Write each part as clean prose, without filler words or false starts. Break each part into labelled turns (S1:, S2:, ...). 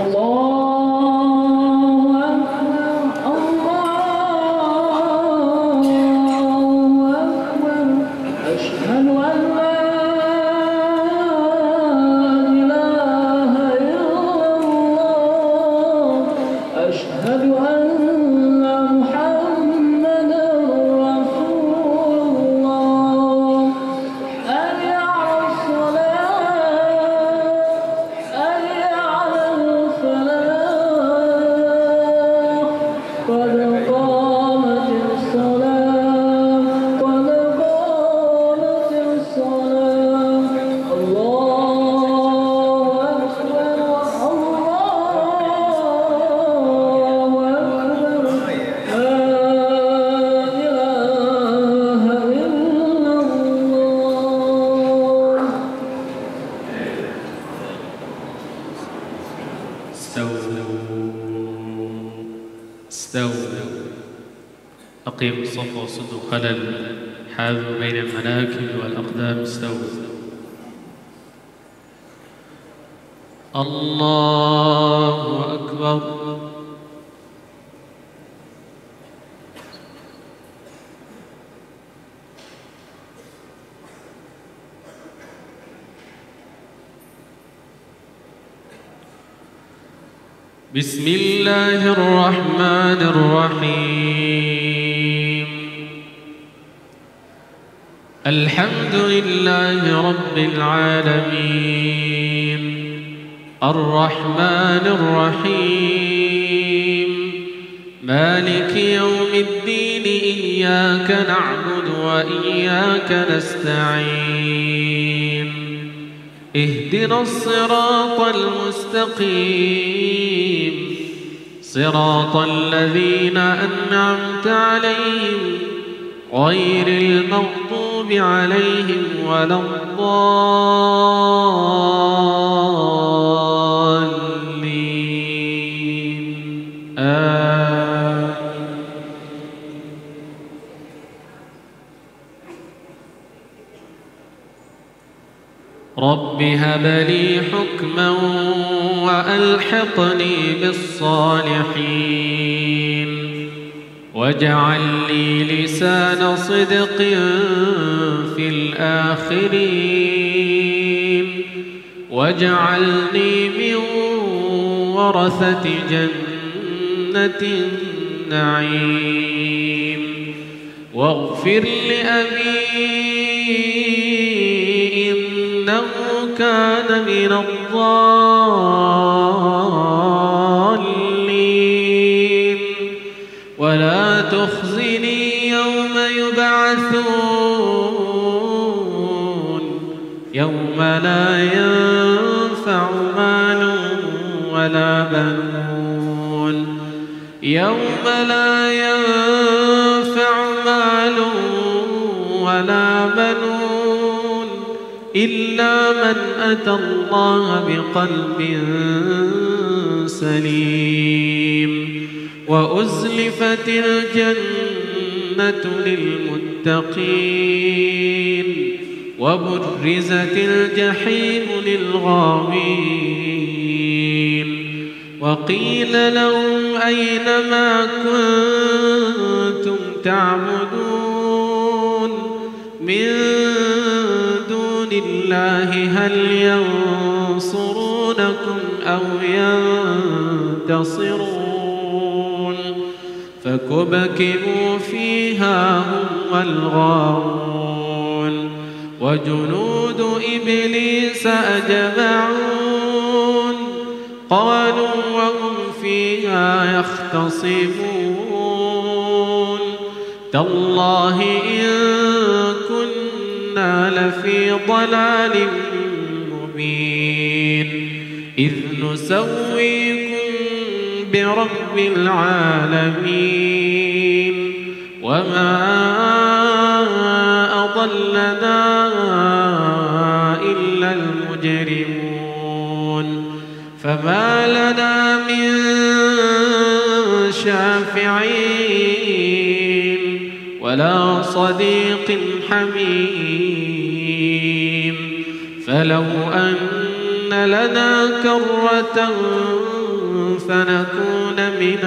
S1: أقيموا الصف وسدوا خلل، حاذوا بين المناكب والأقدام استووا. الله أكبر. بسم الله الرحمن الرحيم. الحمد لله رب العالمين، الرحمن الرحيم، مالك يوم الدين، إياك نعبد وإياك نستعين، اهدنا الصراط المستقيم، صراط الذين أنعمت عليهم غير المغضوب عليهم ولا الضالين. رب هب لي حكما وألحقني بالصالحين، واجعل لي لسان صدق في الآخرين، واجعلني من ورثة جنة النعيم، واغفر لأبي إنه كان من الضالين، ولا تخزني يوم يبعثون، يوم لا ينفع مال ولا بنون، يوم لا ينفع مال ولا بنون إلا من أتى الله بقلب سليم، وأزلفت الجنة للمتقين، وبرزت الجحيم للغاوين، وقيل لهم أين ما كنتم تعبدون من دون الله، هل ينصرونكم أو ينتصرون، فكبكبوا فيها هم والغاوون، وجنود إبليس أجمعون، قالوا وهم فيها يختصمون تالله إن كنا لفي ضلال مبين إذ نسويكم برب العالمين وما أضلنا إلا المجرمون فما لنا من شافعين ولا صديق حميم فلو أن لنا كرة
S2: فنكون من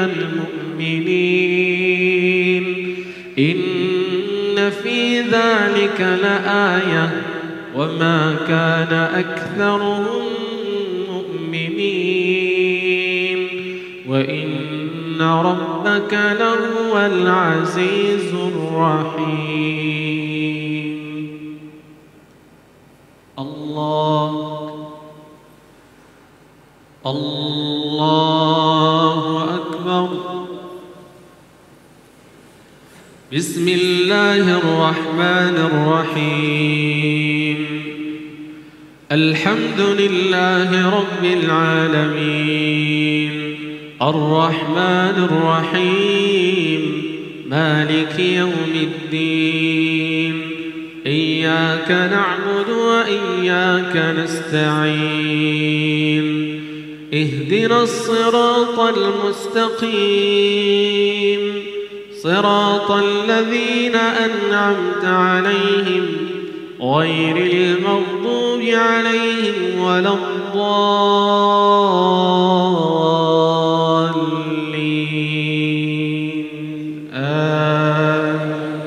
S2: المؤمنين إن في ذلك لآية وما كان أكثرهم مؤمنين وإن ربك لهو العزيز الرحيم. الله أكبر. بسم الله الرحمن الرحيم. الحمد لله رب العالمين الرحمن الرحيم مالك يوم الدين إياك نعبد وإياك نستعين اهدنا الصراط المستقيم صراط الذين أنعمت عليهم غير المغضوب عليهم ولا الضالين آمين.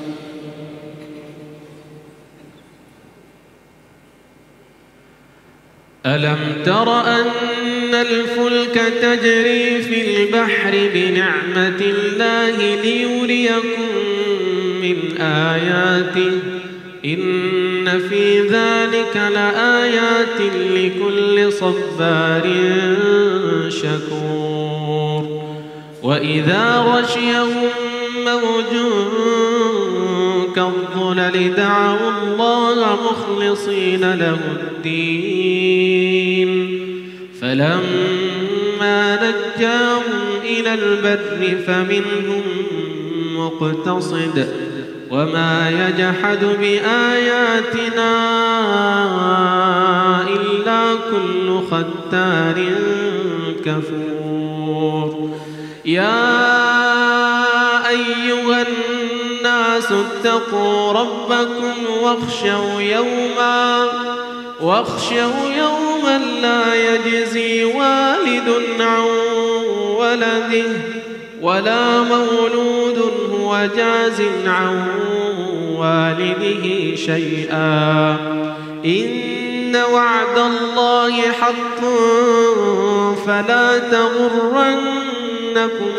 S2: ألم تر أن الفلك تجري في البحر بنعمة الله ليريكم من آياته إن في ذلك لآيات لكل صبار شكور. وإذا غشيهم موج كالظلل دعوا الله مخلصين له الدين فلما نجاهم إلى البر فمنهم مقتصد وما يجحد بآياتنا إلا كل ختار كفور. يا أيها الناس اتقوا ربكم واخشوا يوما لا يجزي والد عن ولده ولا مولود هو جاز عن والده شيئا إن وعد الله حق فلا تغرنكم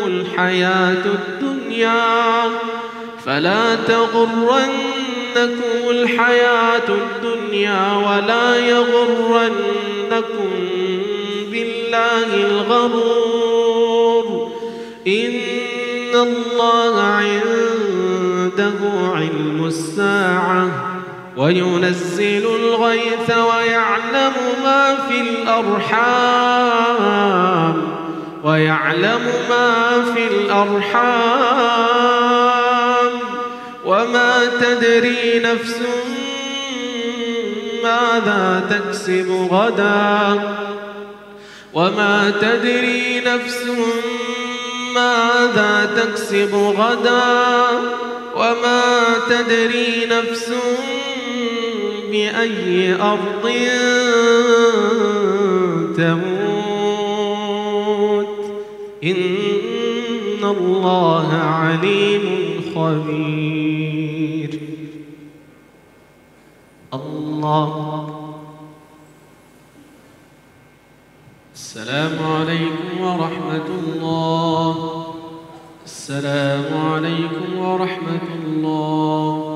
S2: الحياة الدنيا ولا يغرنكم بالله الغرور. إن الله عنده علم الساعة وينزل الغيث ويعلم ما في الأرحام وما تدري نفس ماذا تكسب غدا وما تدري نفس بأي أرض تموت إن الله عليم خبير. السلام عليكم ورحمة الله. السلام عليكم ورحمة الله.